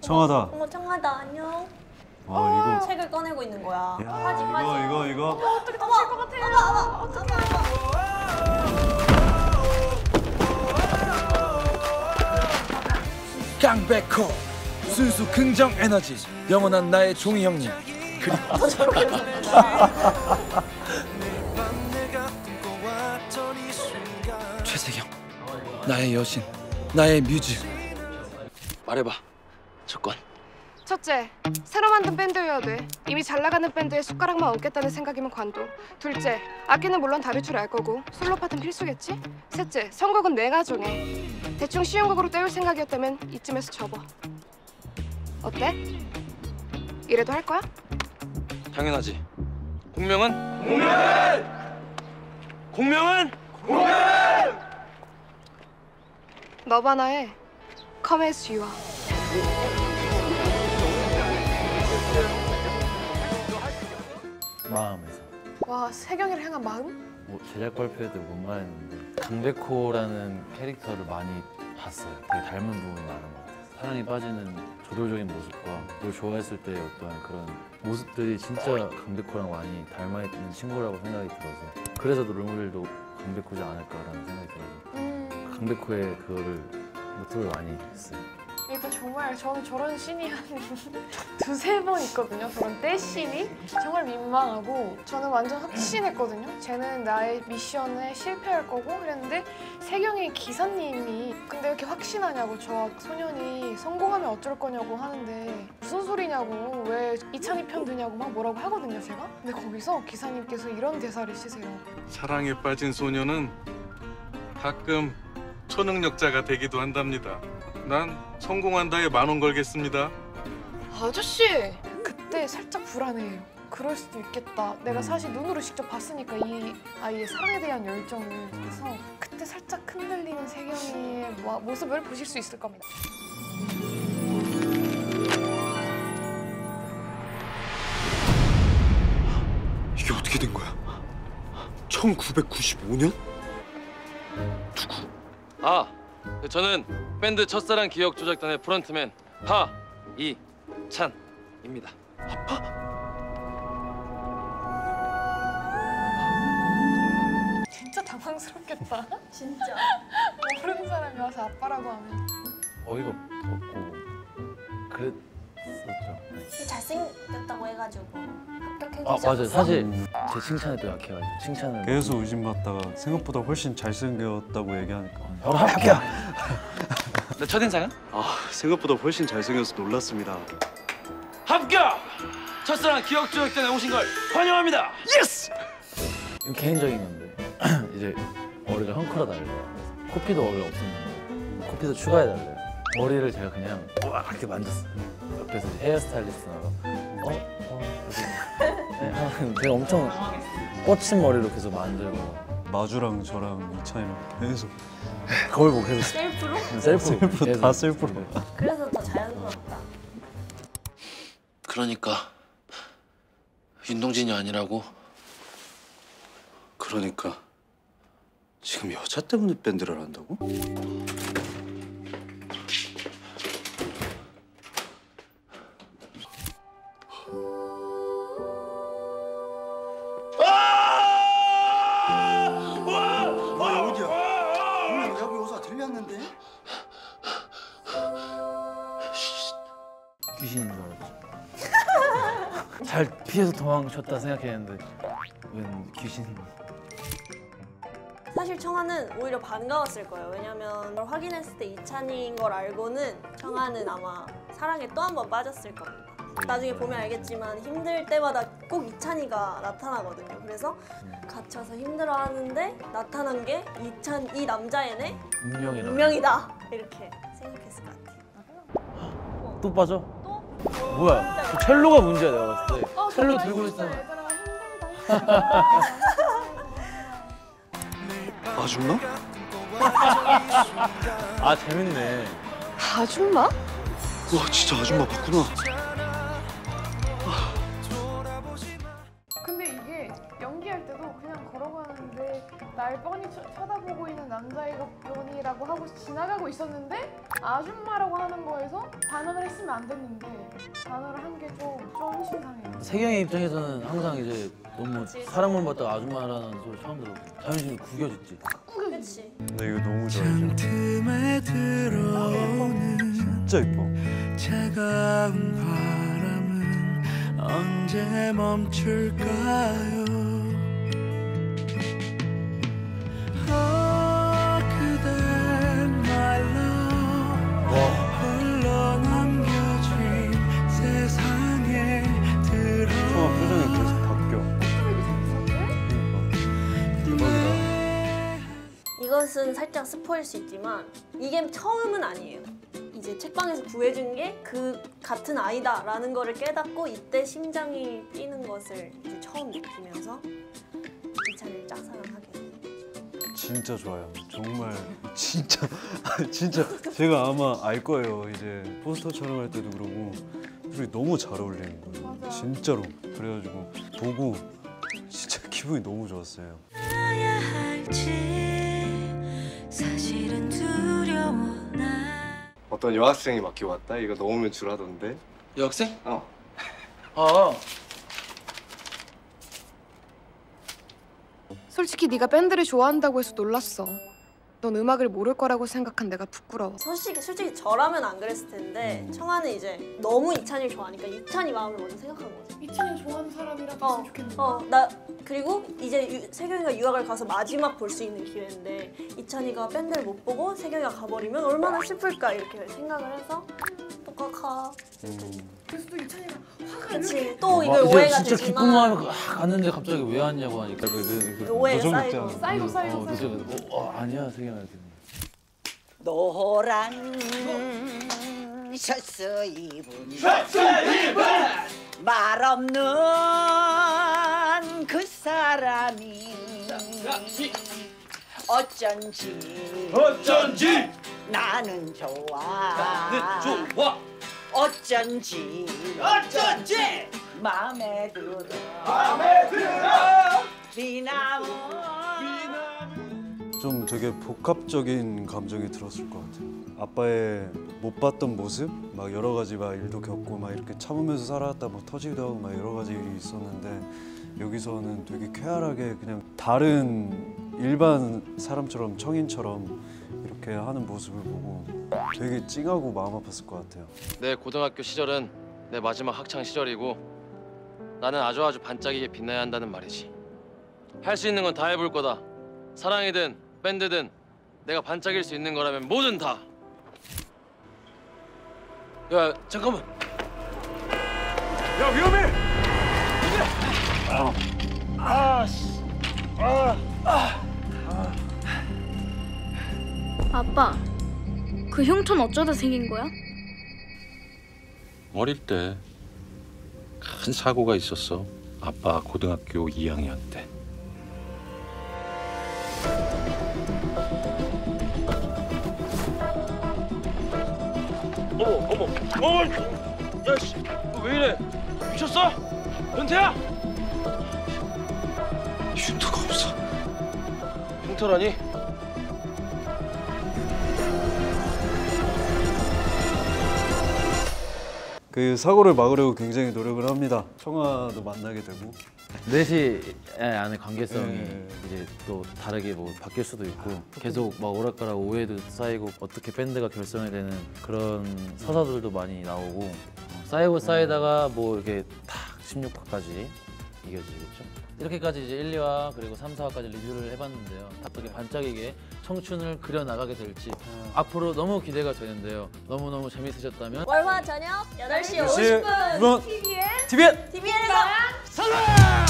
청하다. 어머 청하다 안녕. 아 이거. 책을 꺼내고 있는 거야. 야, 화지 화지. 이거. 어떻게 다칠 것 같아. 강백호 순수 긍정 에너지 영원한 나의 종이 형님 그리고 최세경 나의 여신 나의 뮤즈 말해봐 조건. 첫째, 새로 만든 밴드여야 돼. 이미 잘 나가는 밴드에 숟가락만 얹겠다는 생각이면 관둬. 둘째, 악기는 물론 다룰 줄 알 거고 솔로 파트는 필수겠지? 셋째, 선곡은 내가 정해. 대충 쉬운 곡으로 때울 생각이었다면 이쯤에서 접어. 어때? 이래도 할 거야? 당연하지. 공명은? 너바나의 Come As You Are. 마음에서. 와, 세경이를 향한 마음? 뭐 제작 발표에도 못 말했는데 강백호라는 캐릭터를 많이 봤어요. 되게 닮은 부분이 많은 것 같아요. 사랑에 빠지는 저돌적인 모습과 널 좋아했을 때의 어떠한 그런 모습들이 진짜 강백호랑 많이 닮아있는 친구라고 생각이 들어서 그래서 롤모델도 강백호지 않을까라는 생각이 들어서 강백호의 그거를 모티브를 많이 했어요. 일단 정말 저는 저런 씬이 한 두세 번 있거든요. 저런 떼씬이 정말 민망하고 저는 완전 확신했거든요. 쟤는 나의 미션에 실패할 거고 그랬는데 세경이 기사님이 근데 왜 이렇게 확신하냐고 저 소년이 성공하면 어쩔 거냐고 하는데 무슨 소리냐고 왜 이찬이 편 드냐고 막 뭐라고 하거든요 제가. 근데 거기서 기사님께서 이런 대사를 쓰세요. 사랑에 빠진 소녀는 가끔 초능력자가 되기도 한답니다. 난 성공한다에 10,000원 걸겠습니다. 아저씨! 그때 살짝 불안해요. 그럴 수도 있겠다. 내가 사실 눈으로 직접 봤으니까 이 아이의 사랑에 대한 열정을. 그래서 그때 살짝 흔들리는 세경이의 모습을 보실 수 있을 겁니다. 이게 어떻게 된 거야? 1995년? 누구? 저는 밴드 첫사랑 기억 조작단의 프런트맨 하이찬입니다. 진짜 당황스럽겠다. 진짜. 모르는 사람이 와서 아빠라고 하면. 어이가 없고 그랬었죠. 잘생겼다고 해가지고 합격해 아 주지 맞아요. 않았어? 사실 제 칭찬에 또 약해가지고 칭찬을 계속 의심받다가 생각보다 훨씬 잘생겼다고 얘기하니까. 바로 합격! 내 첫인상은? 생각보다 훨씬 잘생겨서 놀랐습니다. 합격! 첫사랑 기억 조작단에 오신 걸 환영합니다. 예스! 이건 개인적인 건데 이제 머리가 헝클어 달래요. 코피도 원래 없었는데 코피도 추가해달래요. 머리를 제가 그냥 이렇게 만졌어요. 옆에서 이제 헤어스타일리스트가 네, 제가 엄청 뻗친 머리로 계속 만들고 마주랑 저랑 이찬이랑 계속 거울 보고 계속 셀프로? 셀프로 셀프로 다 셀프로. 그래서 더 자연스럽다. 그러니까 윤동진이 아니라고? 그러니까 지금 여자 때문에 밴드를 한다고? 귀신인 줄 알았죠. 잘 피해서 도망쳤다 생각했는데 웬 귀신. 사실 청아는 오히려 반가웠을 거예요. 왜냐면 그걸 확인했을 때 이찬이인 걸 알고는 청아는 아마 사랑에 또 한 번 빠졌을 겁니다. 나중에 보면 알겠지만 힘들 때마다 꼭 이찬이가 나타나거든요. 그래서 갇혀서 힘들어하는데 나타난 게 이 남자애네? 운명이라. 운명이다! 이렇게 생각했을 것 같아요. 또 빠져? 또? 뭐야? 저 첼로가 문제야 내가 봤을 때. 첼로 들고 있잖아. 아줌마? 아 재밌네. 아줌마? 와 진짜 아줌마 봤구나. 근데 이게 연기할 때도 그냥 걸어가는데 날 뻔히 쳐다보고 있는 남자애가 뻔이라고 라고 하고 지나가고 있었는데 아줌마라고 하는 거에서 반응을 했으면 안 됐는데 반응을 한 게 좀 심상해요. 세경이 입장에서는 항상 이제 너무 그치. 사랑만 받다가 아줌마라는 소리 처음 들어보고 자존심이 구겨졌지. 그치. 근데 이거 너무 좋아요. 틈에 들어오는 진짜 이뻐. 차가운 바람은 언제 멈출까요? 그댄 my love 홀로 남겨진 세상에 청아 표정이 계속 바뀌어. 대박이다. 이것은 살짝 스포일 수 있지만 이게 처음은 아니에요. 이제 책방에서 구해준 게 그 같은 아이다라는 거를 깨닫고 이때 심장이 뛰는 것을 이제 처음 느끼면서 이찬이를 짝사랑하게 돼요. 진짜 좋아요. 정말 진짜 진짜 제가 아마 알 거예요. 이제 포스터 촬영할 때도 그러고 둘이 너무 잘 어울리는 거예요. 맞아. 진짜로. 그래가지고 보고 진짜 기분이 너무 좋았어요. 해야 할지 사실은 두려워 나. 어떤 여학생이 맡기고 왔다? 이거 넣으면 줄하던데. 여학생? 어. 아, 솔직히 네가 밴드를 좋아한다고 해서 놀랐어. 넌 음악을 모를 거라고 생각한 내가 부끄러워. 솔직히 저라면 안 그랬을 텐데 청아는 이제 너무 이찬이를 좋아하니까 이찬이 마음을 먼저 생각한 거지. 이찬이 좋아하는 사람이랑 됐으면 좋겠는데. 나 그리고 이제 세경이가 유학을 가서 마지막 볼 수 있는 기회인데 이찬이가 밴드를 못 보고 세경이가 가버리면 얼마나 슬플까 이렇게 생각을 해서 똑같아. 그래서 또 이찬이가 화가 그치. 또 이거 이제 오해가 진짜 기쁜 되지만 마음에 갔는데 갑자기 왜 왔냐고 하니까 오해에 고정됐잖아. 쌓이고. 쌓이고 그래서 아니야 세경아 이렇게. 노란 셔츠 입은 말 없는 그 사람이 어쩐지 나는 좋아 어쩐지 마음에 들어 비나무 좀 되게 복합적인 감정이 들었을 것 같아요. 아빠의 못 봤던 모습, 막 여러 가지 막 일도 겪고 막 이렇게 참으면서 살아왔다 뭐 터지기도 하고 막 여러 가지 일이 있었는데 여기서는 되게 쾌활하게 그냥 다른 일반 사람처럼 청인처럼 이렇게 하는 모습을 보고 되게 찡하고 마음 아팠을 것 같아요. 내 고등학교 시절은 내 마지막 학창 시절이고 나는 아주 반짝이게 빛나야 한다는 말이지. 할 수 있는 건 다 해볼 거다. 사랑이든 밴드든 내가 반짝일 수 있는 거라면 뭐든 다. 야 잠깐만. 야 위험해! 아빠, 그 흉터는 어쩌다 생긴 거야? 어릴 때 큰 사고가 있었어. 아빠 고등학교 2학년 때. 어머. 야씨, 너 왜 이래? 미쳤어? 변태야? 흉터가 없어. 흉터라니? 그 사고를 막으려고 굉장히 노력을 합니다. 청아도 만나게 되고 넷이 안에 관계성이 네. 이제 또 다르게 뭐 바뀔 수도 있고 계속 막 오락가락 오해도 쌓이고 어떻게 밴드가 결성이 되는 그런 서사들도 많이 나오고 쌓이다가 뭐 이렇게 탁 16화까지 이겨지겠죠. 이렇게까지 이제 1, 2화 그리고 3, 4화까지 리뷰를 해봤는데요. 어떻게 반짝이게 청춘을 그려나가게 될지 앞으로 너무 기대가 되는데요. 너무너무 재밌으셨다면 월화 저녁 8시 8시 50분 이번 TVN TVN TVN에서 사랑!